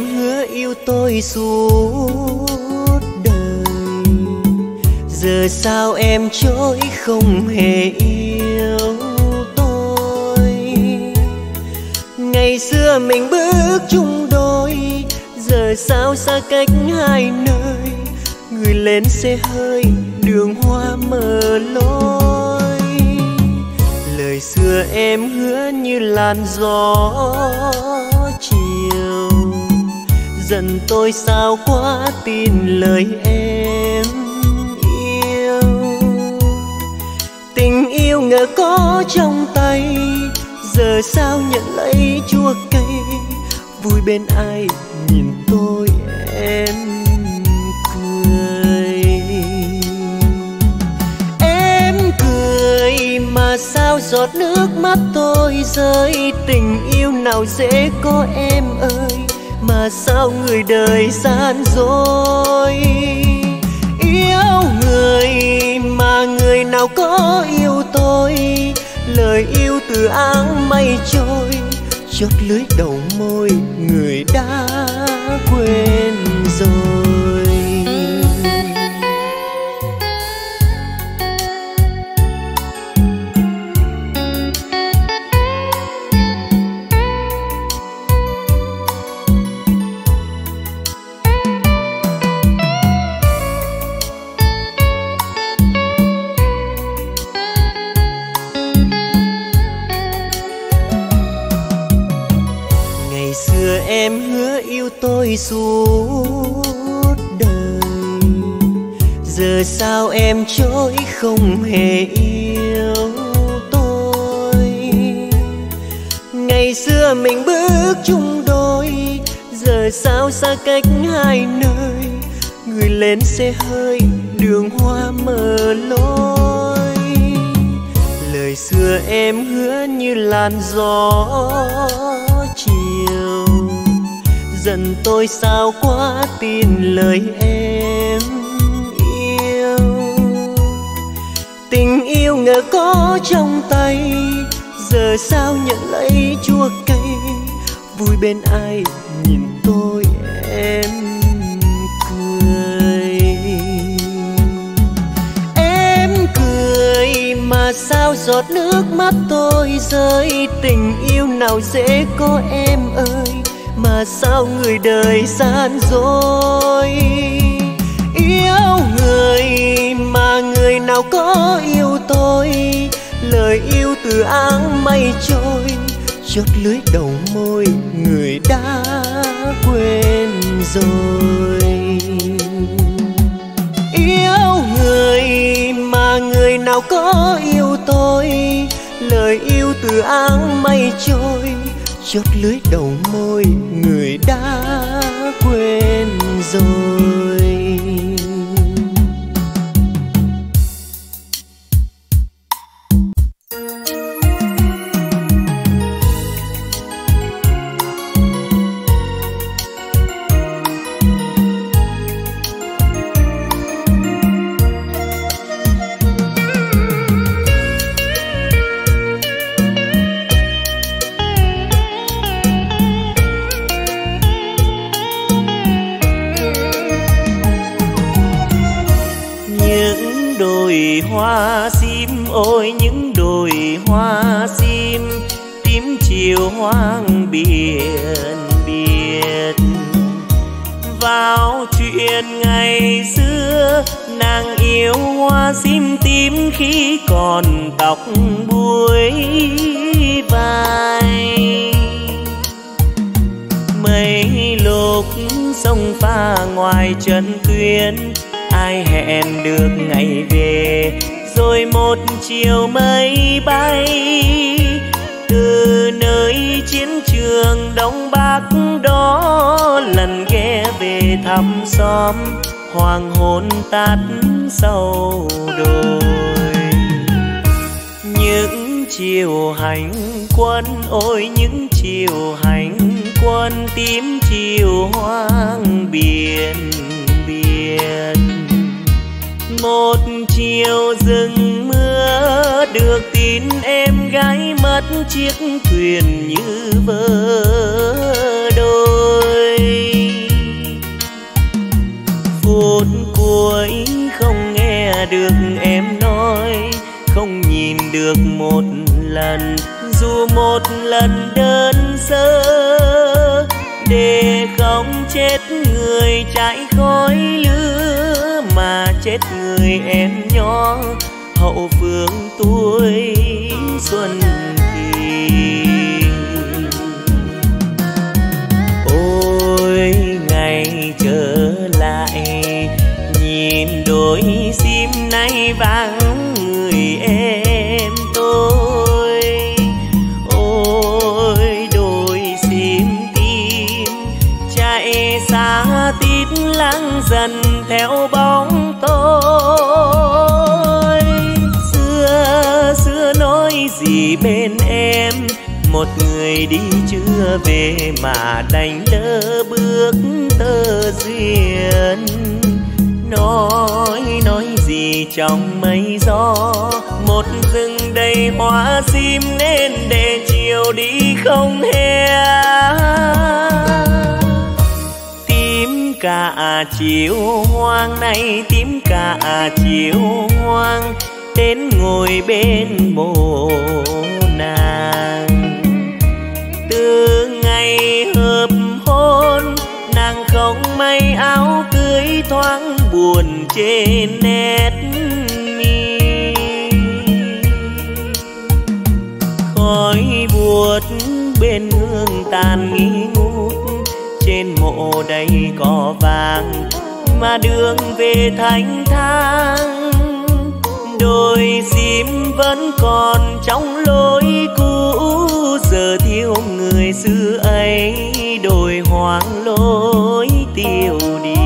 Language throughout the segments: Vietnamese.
hứa yêu tôi suốt đời, giờ sao em chối không hề yêu tôi. Ngày xưa mình bước chung đôi, giờ sao xa cách hai nơi. Người lên xe hơi đường hoa mờ lối, lời xưa em hứa như làn gió chiều. Dần tôi sao quá tin lời em yêu. Tình yêu ngỡ có trong tay, giờ sao nhận lấy chua cay. Vui bên ai nhìn tôi em cười. Em cười mà sao giọt nước mắt tôi rơi. Tình yêu nào dễ có em ơi, mà sao người đời gian dối. Yêu người mà người nào có yêu tôi, lời yêu từ áng mây trôi. Chót lưới đầu môi người đã quên rồi. Em hứa yêu tôi suốt đời, giờ sao em chối không hề yêu tôi. Ngày xưa mình bước chung đôi, giờ sao xa cách hai nơi. Người lên xe hơi đường hoa mờ lối, lời xưa em hứa như làn gió chiều. Dần tôi sao quá tin lời em yêu. Tình yêu ngỡ có trong tay, giờ sao nhận lấy chua cay. Vui bên ai nhìn tôi em cười. Em cười mà sao giọt nước mắt tôi rơi. Tình yêu nào dễ có em ơi, mà sao người đời gian dối. Yêu người mà người nào có yêu tôi, lời yêu từ áng mây trôi. Chót lưới đầu môi người đã quên rồi. Yêu người mà người nào có yêu tôi, lời yêu từ áng mây trôi. Chót lưới đầu môi người đã quên rồi. Hoa sim ôi những đồi hoa sim, tím chiều hoang biển biệt. Vào chuyện ngày xưa, nàng yêu hoa sim tím khi còn tóc búi vai. Mấy lúc sông pha ngoài trần tuyến, ai hẹn được ngày về. Rồi một chiều mây bay từ nơi chiến trường Đông Bắc đó, lần ghé về thăm xóm hoàng hôn tắt sau đồi. Những chiều hành quân ôi những chiều hành quân, tím chiều hoang biển biệt. Một chiều rừng mưa được tin em gái mất chiếc thuyền như vỡ đôi. lần đơn sơ, để không chết người chạy khói lửa mà chết người em nhỏ hậu phương tuổi xuân thì. Ôi ngày trở lại nhìn đôi sim nay vắng người em tôi. Ôi đôi sim tim chạy xa tít lắng dần theo bóng tôi. Xưa nói gì bên em, một người đi chưa về mà đành lỡ bước tơ duyên. Nói gì trong mây gió, một rừng đầy hoa sim nên để chiều đi không hè. Tím cả chiều hoang này, tím cả chiều hoang, đến ngồi bên mồ nàng. Từ ngày hợp hôn nàng không may áo cưới, thoáng buồn trên nét mi. Khói buốt bên hương tàn nghi ngút, trên mộ đầy cỏ vàng mà đường về thanh thang. Đôi sim vẫn còn trong lối cũ, giờ thiếu người xưa ấy đồi hoang lối tiêu điều.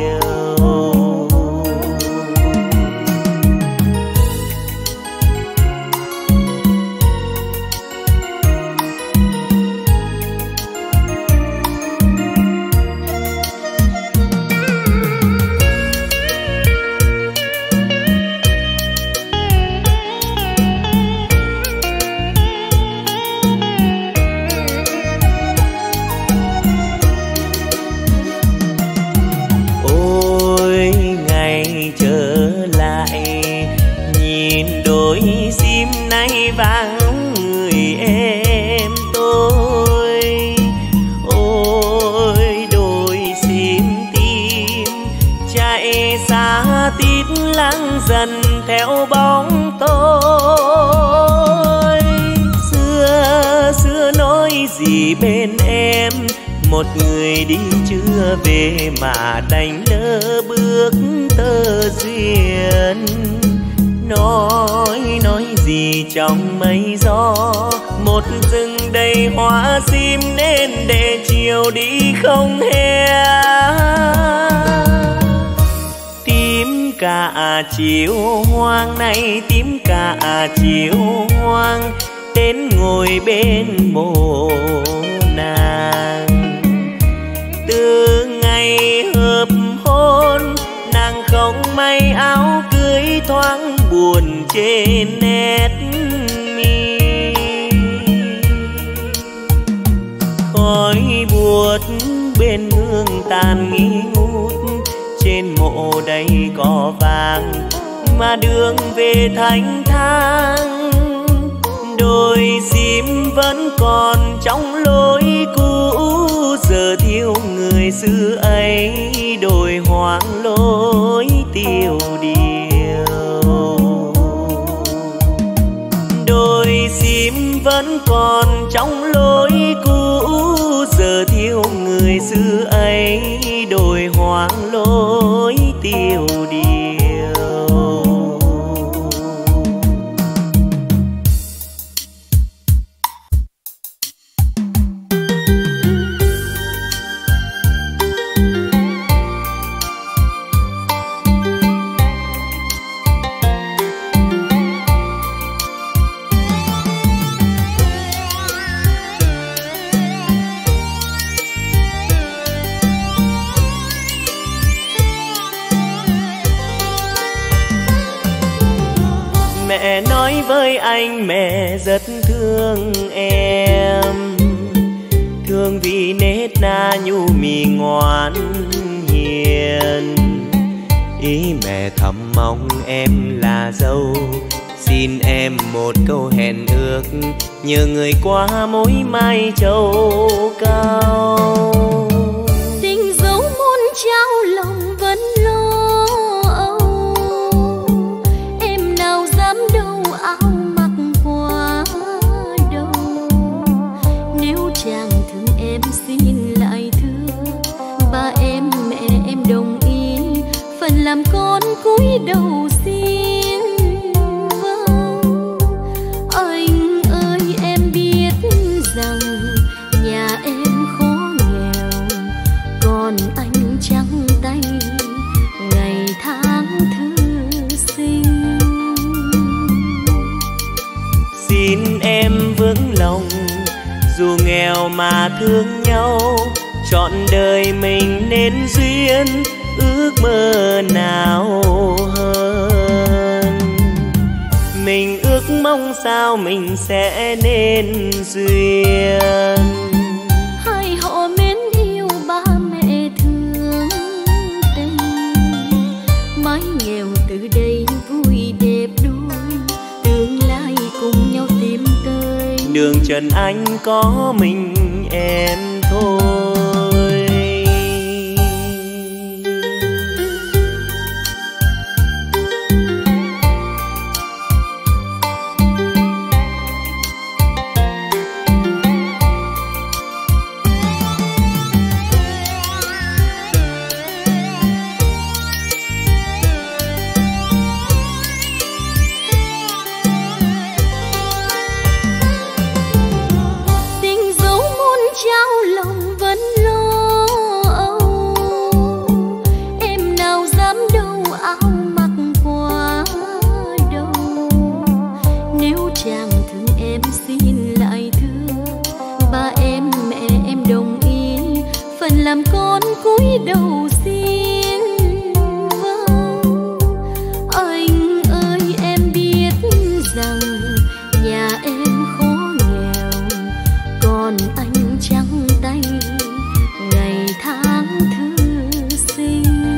Vắng người em tôi. Ôi đôi sim tim chạy xa tít lắng dần theo bóng tôi. Xưa nói gì bên em, một người đi chưa về mà đành lỡ bước tơ duyên. Nói gì trong mây gió, một rừng đầy hoa sim nên để chiều đi không hè. Tím cả chiều hoang này, tím cả chiều hoang, đến ngồi bên mồ nàng. Từ ngày hợp hôn nàng không may áo cưới, thoáng buồn trên nét mi. Khói buốt bên hương tàn nghi ngút, trên mộ đầy cỏ vàng mà đường về thanh thang. Đôi sim vẫn còn trong lối cũ, giờ thiếu người xưa ấy đồi hoang lối tiêu điều. Đôi sim vẫn còn trong lối cũ, giờ thiếu người xưa ấy đồi hoang lối tiêu điều. Mẹ nói với anh mẹ rất thương em, thương vì nết na nhu mì ngoan hiền. Ý mẹ thầm mong em là dâu xin em một câu hẹn ước, nhờ người qua mối mai châu cao. Tình dấu muôn trao lòng vẫn lo âu, em nào dám đâu áo mặc qua đâu. Nếu chàng thương em xin lại thưa, ba em mẹ em đồng ý, phần làm con cúi đầu xin. Vâng, anh ơi em biết rằng nhà em khó nghèo, còn anh trắng tay ngày tháng thư sinh. Xin em vững lòng, dù nghèo mà thương nhau, trọn đời mình nên duyên, ước mơ nào hơn. Mình ước mong sao mình sẽ nên duyên. Hai họ mến yêu ba mẹ thương tình, mái nghèo từ đây vui đẹp đôi, tương lai cùng nhau tiến tới. Đường trần anh có mình em thôi. Làm con cúi đầu xin. Vâng, anh ơi em biết rằng nhà em khó nghèo, còn anh trắng tay ngày tháng thư sinh.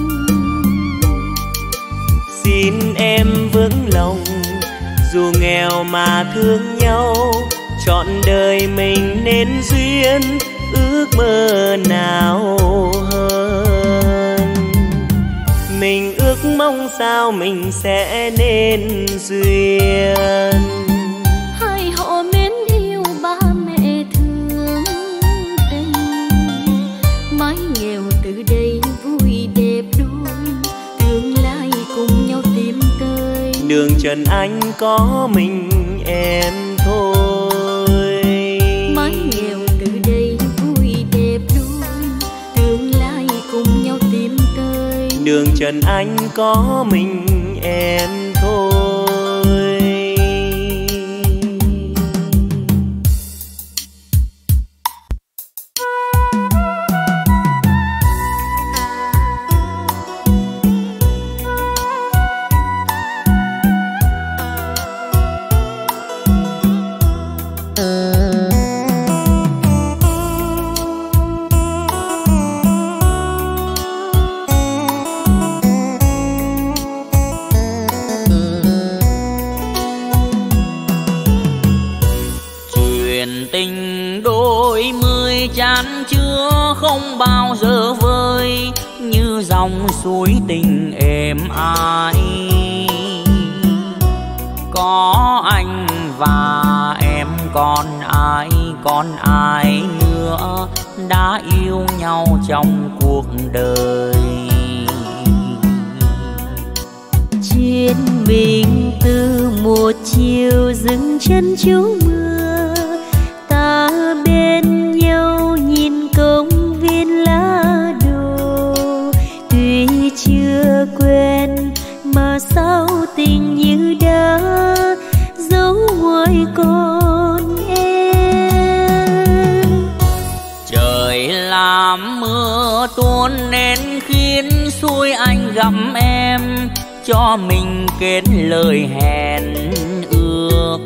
Xin em vững lòng, dù nghèo mà thương nhau, trọn đời mình nên duyên, ước mơ nào hơn. Mình ước mong sao mình sẽ nên duyên. Hai họ mến yêu ba mẹ thương tình, mái nghèo từ đây vui đẹp đôi, tương lai cùng nhau tiến tới. Đường trần anh có mình em thôi. Mái nghèo từ đây vui đẹp đôi, tương lai cùng nhau tiến tới. Đường trần anh có mình em thôi. Chán chưa không bao giờ vơi, như dòng suối tình êm ái. Có anh và em còn ai nữa đã yêu nhau trong cuộc đời. Chuyện mình từ một chiều dừng chân trú mưa, ta bên nhau nhìn công viên lá đồ. Tuy chưa quen mà sao tình như đã giấu ngoài con em. Trời làm mưa tuôn nên khiến xuôi anh gặp em, cho mình kết lời hẹn ước.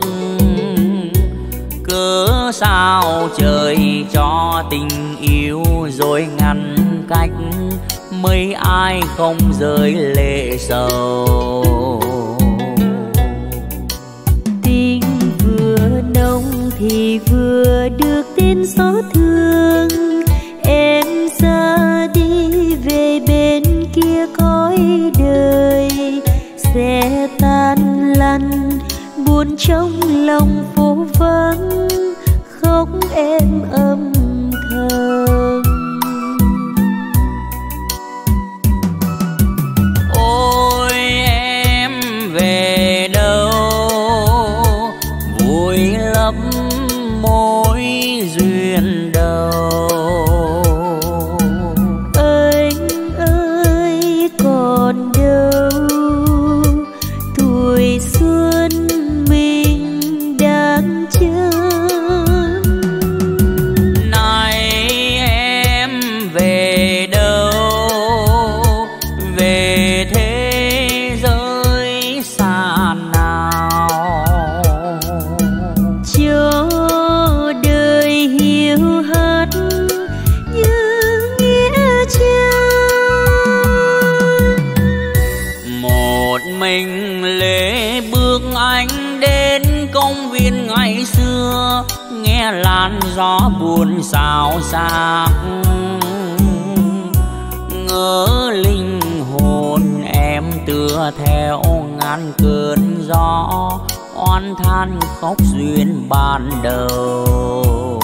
Cớ sao trời cho tình yêu rồi ngăn cách, mấy ai không rơi lệ sầu. thì vừa được tin xót thương, em ra đi về bên kia cõi đời, sẽ tan lăn buồn trong lòng phố vắng, khóc em âm thầm. Ôi em về đâu, vui lấp mối duyên đầu. Anh ơi còn đâu, tuổi xuân mình đang chờ. Này em về đâu, về thế giới xa nào, cho đời hiu hắt như nghĩa trang. một mình lê bước anh đến công viên ngày xưa, nghe làn gió buồn xào xạc, ngỡ linh hồn em tựa theo ngàn cơn gió, oan than khóc duyên ban đầu.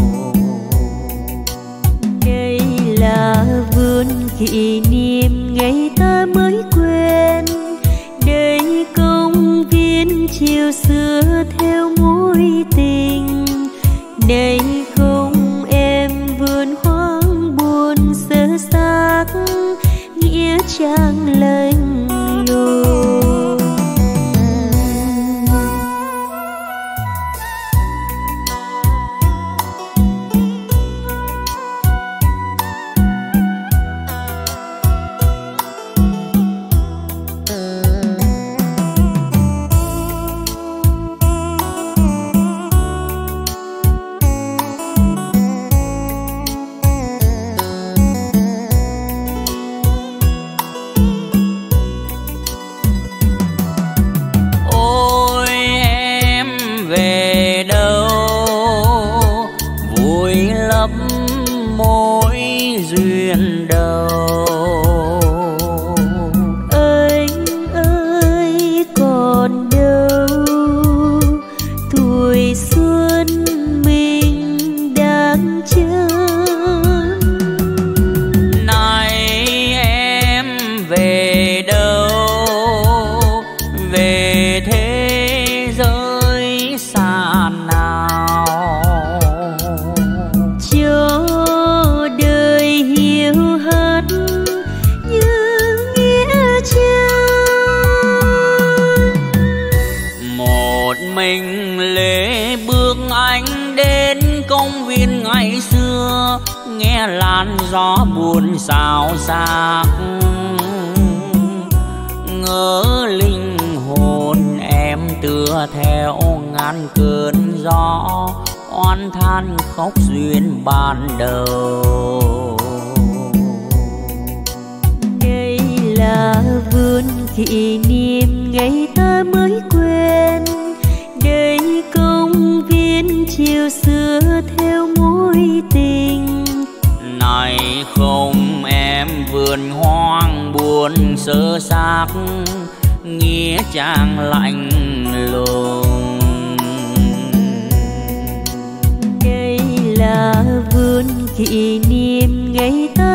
Đây là vườn kỷ niệm ngày ta mới quen, đây công viên chiều xưa theo mối tình, đây không em vườn hoang buồn sơ xác, nghĩa trang lạnh lùng. duyên đầu. Anh ơi còn đâu, tuổi xuân mình đang chờ. Này em về đâu, về thế giới xa nào, cho đời hiu hắt như nghĩa trang. một mình lê bước anh đến công viên ngày xưa, nghe làn gió buồn xào xạc, ngỡ linh hồn em tựa theo ngàn cơn gió, oan than khóc duyên ban đầu. Đây là vườn kỷ niệm ngày ta mới quen, đây công viên chiều xưa theo mối tình. Này không em vườn hoang buồn sơ xác, nghĩa trang lạnh lùng. Đây là vườn kỷ niệm ngày ta